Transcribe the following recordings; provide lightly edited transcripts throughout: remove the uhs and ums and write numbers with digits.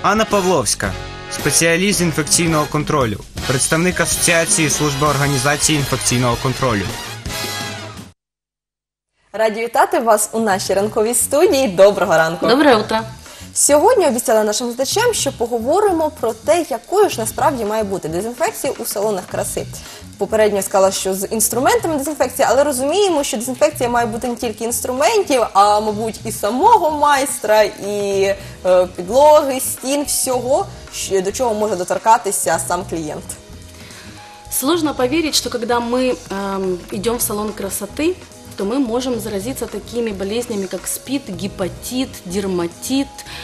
Анна Павловська, спеціаліст з інфекційного контролю, представник Асоціації служби організації інфекційного контролю. Раді вітати вас у нашій ранковій студії. Доброго ранку. Доброе утро. Сьогодні обіцяла нашим глядачам, що поговоримо про те, якою ж насправді має бути дезінфекція у салонах краси. Попередньо сказала, що з інструментами дезінфекції, але розуміємо, що дезінфекція має бути не тільки інструментів, а, мабуть, і самого майстра, і підлоги, стін, всього, до чого може доторкатися сам клієнт. Сложно поверить, что когда мы идем в салон красоты, то мы можем заразиться такими болезнями, как СПИД, гепатит, дерматит,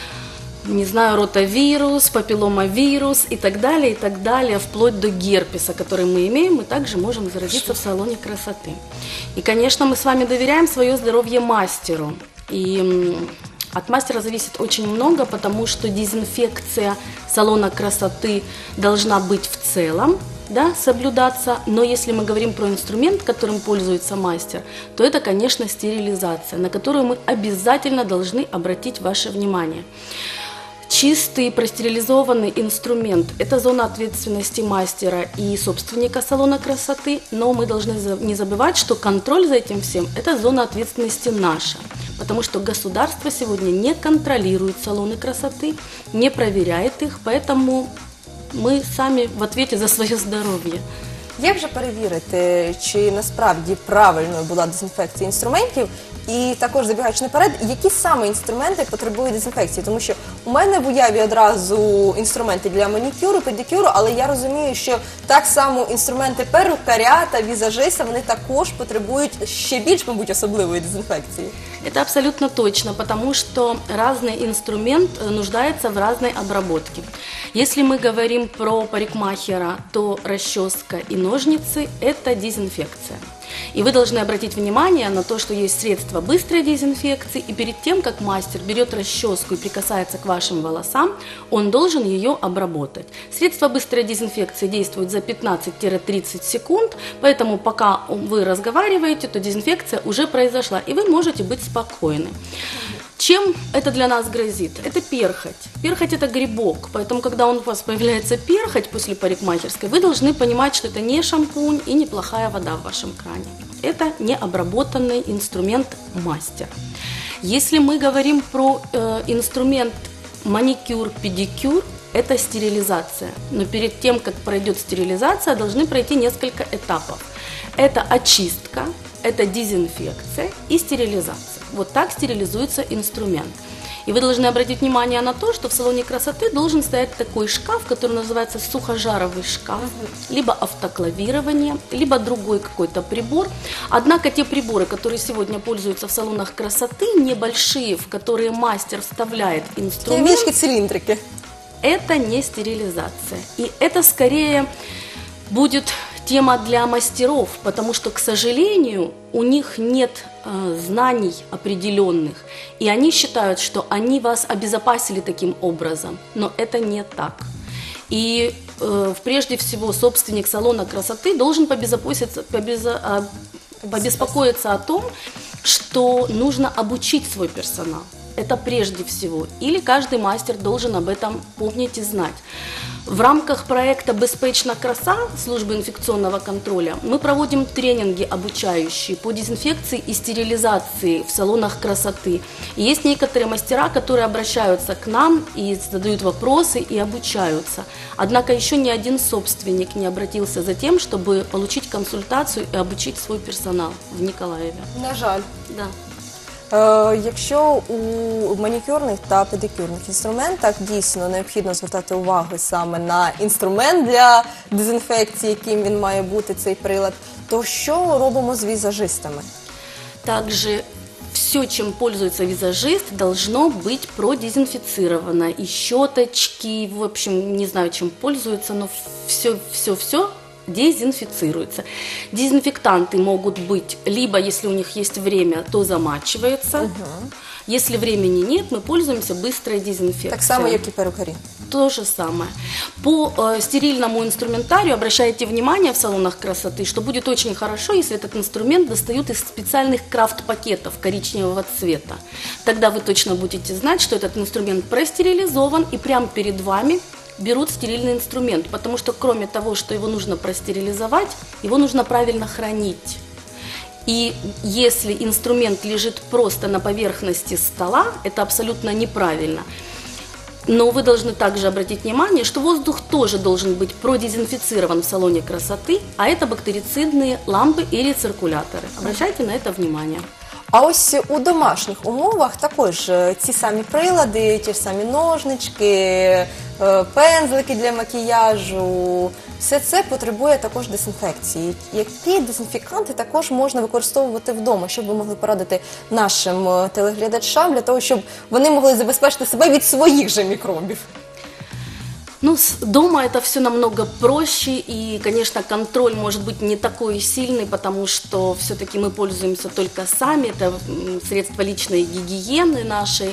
не знаю, ротавирус, папилломавирус и так далее, вплоть до герпеса, который мы имеем, мы также можем заразиться в салоне красоты. И, конечно, мы с вами доверяем свое здоровье мастеру. И от мастера зависит очень много, потому что дезинфекция салона красоты должна быть в целом, да, соблюдаться, но если мы говорим про инструмент, которым пользуется мастер, то это, конечно, стерилизация, на которую мы обязательно должны обратить ваше внимание. Чистый простерилизованный инструмент – это зона ответственности мастера и собственника салона красоты, но мы должны не забывать, что контроль за этим всем – это зона ответственности наша, потому что государство сегодня не контролирует салоны красоты, не проверяет их, поэтому ми самі в ответе за своє здоров'я. Як же перевірити, чи насправді правильною була дезінфекція інструментів? І також, забігаючи наперед, які саме інструменти потребують дезінфекції? Тому що у мене в уяві одразу інструменти для манікюру, педикюру, але я розумію, що так само інструменти перукаря та візажиста, вони також потребують ще більш, мабуть, особливої дезінфекції. Это абсолютно точно, потому что разный инструмент нуждается в разной обработке. Если мы говорим про парикмахера, то расческа и ножницы – это дезинфекция. И вы должны обратить внимание на то, что есть средства быстрой дезинфекции, и перед тем, как мастер берет расческу и прикасается к вашим волосам, он должен ее обработать. Средства быстрой дезинфекции действуют за 15-30 секунд, поэтому пока вы разговариваете, то дезинфекция уже произошла, и вы можете быть спокойны. Чем это для нас грозит? Это перхоть. Перхоть – это грибок, поэтому, когда у вас появляется перхоть после парикмахерской, вы должны понимать, что это не шампунь и не плохая вода в вашем кране. Это необработанный инструмент мастера. Если мы говорим про инструмент маникюр, педикюр, это стерилизация. Но перед тем, как пройдет стерилизация, должны пройти несколько этапов. Это очистка, это дезинфекция и стерилизация. Вот так стерилизуется инструмент. И вы должны обратить внимание на то, что в салоне красоты должен стоять такой шкаф, который называется сухожаровый шкаф, либо автоклавирование, либо другой какой-то прибор. Однако те приборы, которые сегодня пользуются в салонах красоты, небольшие, в которые мастер вставляет инструмент, Цилиндрики. это не стерилизация. И это скорее будет тема для мастеров, потому что, к сожалению, у них нет знаний определенных, и они считают, что они вас обезопасили таким образом, но это не так. И прежде всего собственник салона красоты должен побеспокоиться о том, что нужно обучить свой персонал. Это прежде всего. Или каждый мастер должен об этом помнить и знать. В рамках проекта «Безпечна краса» службы инфекционного контроля мы проводим тренинги обучающие по дезинфекции и стерилизации в салонах красоты. И есть некоторые мастера, которые обращаются к нам и задают вопросы и обучаются. Однако еще ни один собственник не обратился за тем, чтобы получить консультацию и обучить свой персонал в Николаеве. На жаль. Да. Якщо у манікюрних та педикюрних інструментах дійсно необхідно звертати увагу саме на інструмент для дезінфекції, яким він має бути, цей прилад, то що робимо з візажистами? Также все, чем пользуется визажист, должно быть продезинфицировано. И щеточки, в общем, не знаю, чем пользуются, но все дезинфицируется. Дезинфектанты могут быть, либо, если у них есть время, то замачивается. Если времени нет, мы пользуемся быстрой дезинфекцией. Так само, як і перукарі. То же самое. По стерильному инструментарию обращайте внимание в салонах красоты, что будет очень хорошо, если этот инструмент достают из специальных крафт-пакетов коричневого цвета. Тогда вы точно будете знать, что этот инструмент простерилизован, и прямо перед вами берут стерильный инструмент, потому что кроме того, что его нужно простерилизовать, его нужно правильно хранить. И если инструмент лежит просто на поверхности стола, это абсолютно неправильно. Но вы должны также обратить внимание, что воздух тоже должен быть продезинфицирован в салоне красоты, а это бактерицидные лампы или циркуляторы. Обращайте на это внимание. А ось у домашніх умовах також ці самі прилади, ті ж самі ножнички, пензлики для макіяжу, все це потребує також дезінфекції. Які дезінфіканти також можна використовувати вдома, щоб ви могли порадити нашим телеглядачам, для того, щоб вони могли забезпечити себе від своїх же мікробів? Ну, дома это все намного проще, и, конечно, контроль может быть не такой сильный, потому что все-таки мы пользуемся только сами, это средства личной гигиены нашей.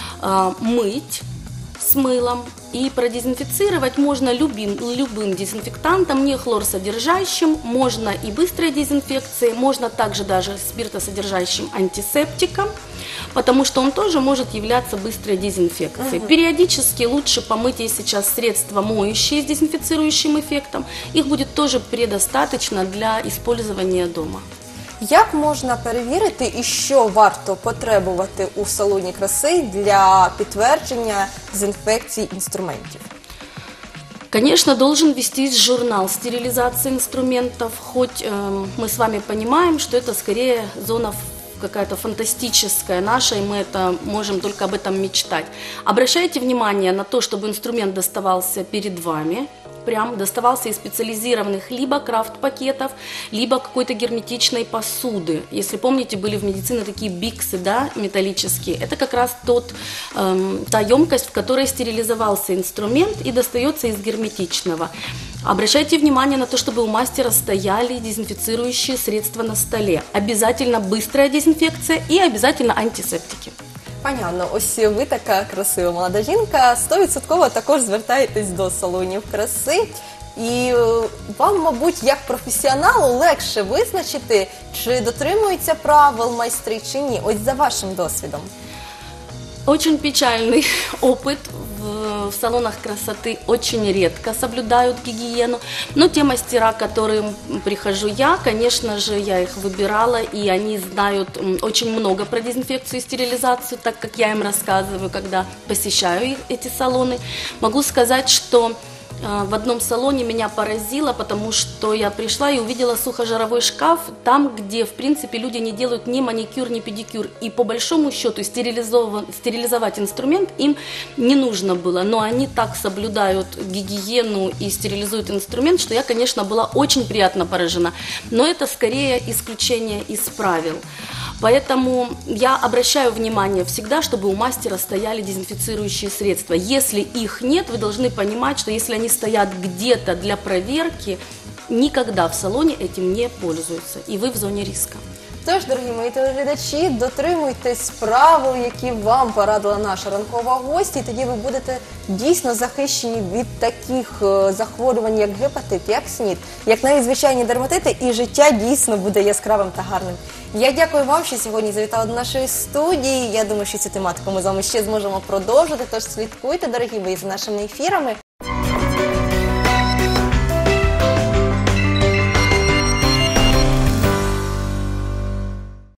Мыть с мылом и продезинфицировать можно любым дезинфектантом, не хлорсодержащим, можно и быстрой дезинфекцией, можно также даже спиртосодержащим антисептиком, потому что он тоже может являться быстрой дезинфекцией. Периодически лучше помыть, если сейчас средства моющие с дезинфицирующим эффектом, их будет тоже предостаточно для использования дома. Як можна перевірити і що варто потребувати у салоні краси для підтвердження дезінфекції інструментів? Конечно, должен вестись журнал стерилизации инструментов, хоть мы с вами понимаем, что это скорее зона какая-то фантастическая наша, и мы это можем только об этом мечтать. Обращайте внимание на то, чтобы инструмент доставался перед вами, прям доставался из специализированных либо крафт-пакетов, либо какой-то герметичной посуды. Если помните, были в медицине такие биксы, да, металлические. Это как раз та емкость, в которой стерилизовался инструмент и достается из герметичного. Обращайте внимание на то, чтобы у мастера стояли дезинфицирующие средства на столе. Обязательно быстрая дезинфекция и обязательно антисептики. Пані, ось ви така красива молода жінка, 100% також звертаєтесь до салонів краси. І вам, мабуть, як професіоналу легше визначити, чи дотримуються правил майстри, чи ні. Ось за вашим досвідом. Очень печальный опыт. В салонах красоты очень редко соблюдают гигиену, но те мастера, к которым прихожу я, конечно же, я их выбирала, и они знают очень много про дезинфекцию и стерилизацию, так как я им рассказываю, когда посещаю эти салоны. Могу сказать, что в одном салоне меня поразило, потому что я пришла и увидела сухожаровой шкаф, там, где, в принципе, люди не делают ни маникюр, ни педикюр. И по большому счету стерилизовать инструмент им не нужно было. Но они так соблюдают гигиену и стерилизуют инструмент, что я, конечно, была очень приятно поражена. Но это скорее исключение из правил. Поэтому я обращаю внимание всегда, чтобы у мастера стояли дезинфицирующие средства. Если их нет, вы должны понимать, что если они стоят где-то для проверки, никогда в салоне этим не пользуются, и вы в зоне риска. Тож, дорогі мої телеглядачі, дотримуйтесь правил, які вам порадила наша ранкова гостя, і тоді ви будете дійсно захищені від таких захворювань, як гепатит, як СНІД, як навіть звичайні дерматити, і життя дійсно буде яскравим та гарним. Я дякую вам, що сьогодні завітали до нашої студії. Я думаю, що цю тематику ми з вами ще зможемо продовжити, тож слідкуйте, дорогі мої, за нашими ефірами.